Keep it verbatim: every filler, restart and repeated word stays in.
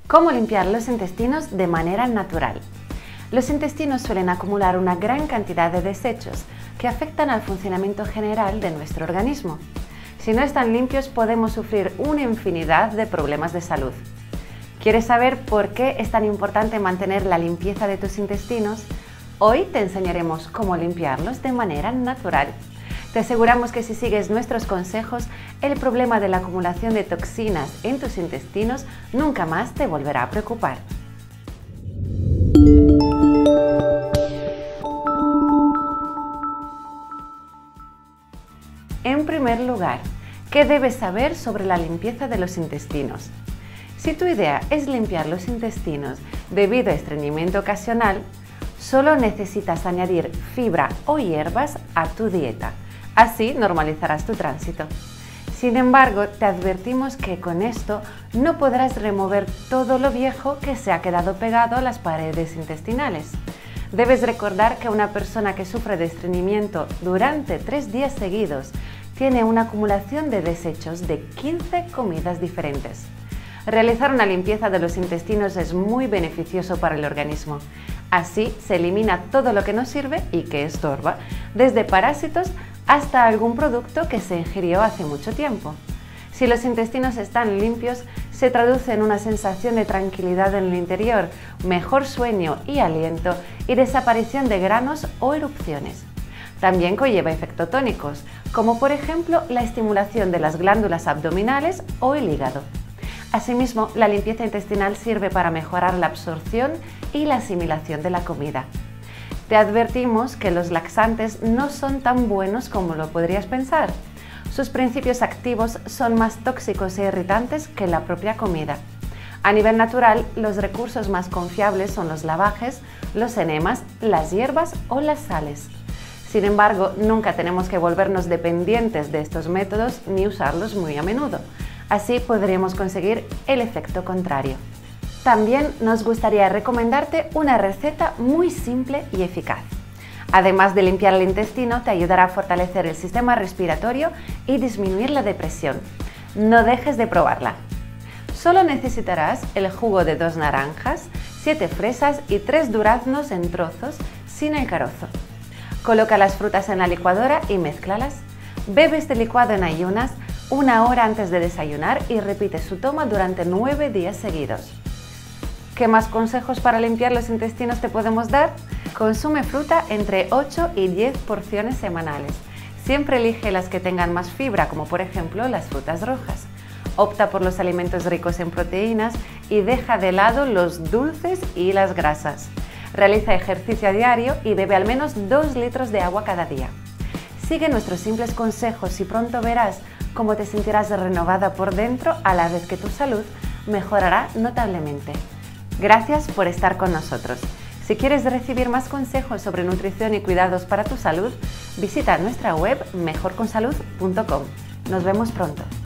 ¿Cómo limpiar los intestinos de manera natural? Los intestinos suelen acumular una gran cantidad de desechos que afectan al funcionamiento general de nuestro organismo. Si no están limpios, podemos sufrir una infinidad de problemas de salud. ¿Quieres saber por qué es tan importante mantener la limpieza de tus intestinos? Hoy te enseñaremos cómo limpiarlos de manera natural. Te aseguramos que si sigues nuestros consejos, el problema de la acumulación de toxinas en tus intestinos nunca más te volverá a preocupar. En primer lugar, ¿qué debes saber sobre la limpieza de los intestinos? Si tu idea es limpiar los intestinos debido a estreñimiento ocasional, solo necesitas añadir fibra o hierbas a tu dieta. Así normalizarás tu tránsito. Sin embargo, te advertimos que con esto no podrás remover todo lo viejo que se ha quedado pegado a las paredes intestinales. Debes recordar que una persona que sufre de estreñimiento durante tres días seguidos tiene una acumulación de desechos de quince comidas diferentes. Realizar una limpieza de los intestinos es muy beneficioso para el organismo. Así se elimina todo lo que no sirve y que estorba, desde parásitos hasta algún producto que se ingirió hace mucho tiempo. Si los intestinos están limpios, se traduce en una sensación de tranquilidad en el interior, mejor sueño y aliento y desaparición de granos o erupciones. También conlleva efectos tónicos, como por ejemplo la estimulación de las glándulas abdominales o el hígado. Asimismo, la limpieza intestinal sirve para mejorar la absorción y la asimilación de la comida. Te advertimos que los laxantes no son tan buenos como lo podrías pensar. Sus principios activos son más tóxicos e irritantes que la propia comida. A nivel natural, los recursos más confiables son los lavajes, los enemas, las hierbas o las sales. Sin embargo, nunca tenemos que volvernos dependientes de estos métodos ni usarlos muy a menudo. Así podremos conseguir el efecto contrario. También nos gustaría recomendarte una receta muy simple y eficaz. Además de limpiar el intestino, te ayudará a fortalecer el sistema respiratorio y disminuir la depresión. No dejes de probarla. Solo necesitarás el jugo de dos naranjas, siete fresas y tres duraznos en trozos sin el carozo. Coloca las frutas en la licuadora y mézclalas. Bebe este licuado en ayunas una hora antes de desayunar y repite su toma durante nueve días seguidos. ¿Qué más consejos para limpiar los intestinos te podemos dar? Consume fruta entre ocho y diez porciones semanales. Siempre elige las que tengan más fibra, como por ejemplo las frutas rojas. Opta por los alimentos ricos en proteínas y deja de lado los dulces y las grasas. Realiza ejercicio a diario y bebe al menos dos litros de agua cada día. Sigue nuestros simples consejos y pronto verás cómo te sentirás renovada por dentro a la vez que tu salud mejorará notablemente. Gracias por estar con nosotros. Si quieres recibir más consejos sobre nutrición y cuidados para tu salud, visita nuestra web mejor con salud punto com. Nos vemos pronto.